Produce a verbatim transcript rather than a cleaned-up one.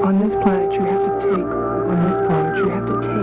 On this planet, you have to take, on this planet, you have to take